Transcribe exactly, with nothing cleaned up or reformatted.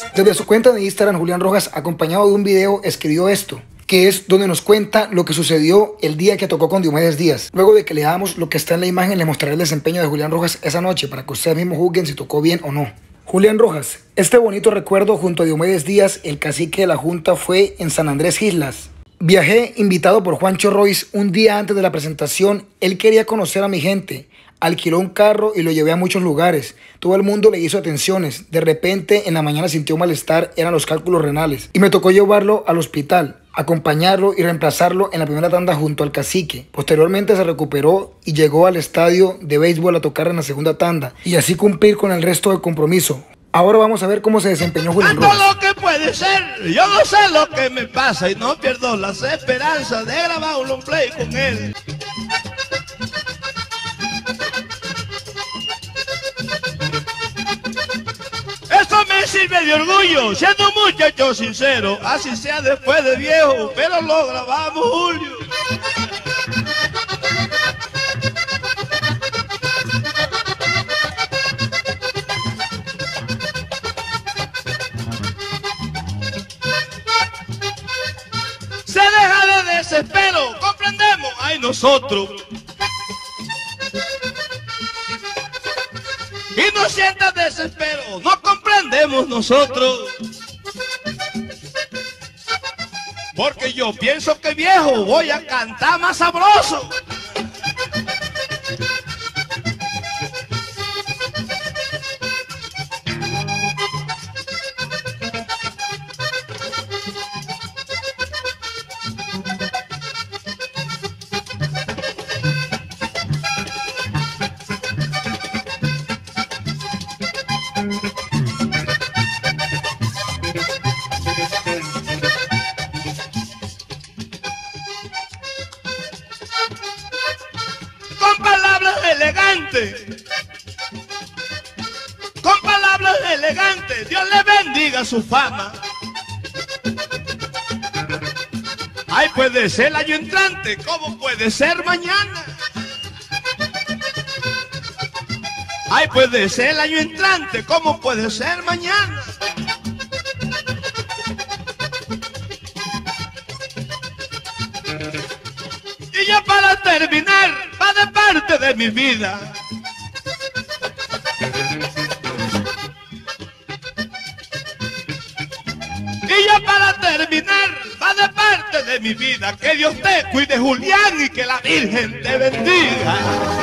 Desde su cuenta de Instagram, Julián Rojas, acompañado de un video, escribió esto, que es donde nos cuenta lo que sucedió el día que tocó con Diomedes Díaz. Luego de que le damos lo que está en la imagen, les mostraré el desempeño de Julián Rojas esa noche para que ustedes mismos juzguen si tocó bien o no. Julián Rojas, este bonito recuerdo junto a Diomedes Díaz, el cacique de la Junta, fue en San Andrés Islas. Viajé invitado por Juancho Royce un día antes de la presentación. Él quería conocer a mi gente. Alquiló un carro y lo llevé a muchos lugares. Todo el mundo le hizo atenciones. De repente, en la mañana sintió malestar, eran los cálculos renales. Y me tocó llevarlo al hospital, acompañarlo y reemplazarlo en la primera tanda junto al cacique. Posteriormente se recuperó y llegó al estadio de béisbol a tocar en la segunda tanda. Y así cumplir con el resto del compromiso. Ahora vamos a ver cómo se desempeñó Julián Rojas. Todo lo que puede ser, yo no sé lo que me pasa y no pierdo las esperanzas de grabar un long play con él. Esto me sirve de orgullo, siendo un muchacho sincero, así sea después de viejo, pero lo grabamos, Julio. Se deja de desespero, comprendemos, ay nosotros. Y no sientas desespero, no comprendemos nosotros. Porque yo pienso que viejo voy a cantar más sabroso. Con palabras elegantes, con palabras elegantes, Dios le bendiga su fama. Ay, puede ser el año entrante, como puede ser mañana. Ay, puede ser el año entrante, como puede ser mañana. Y ya para terminar, va de parte de mi vida. Y ya para terminar, va de parte de mi vida. Que Dios te cuide, Julián, y que la Virgen te bendiga.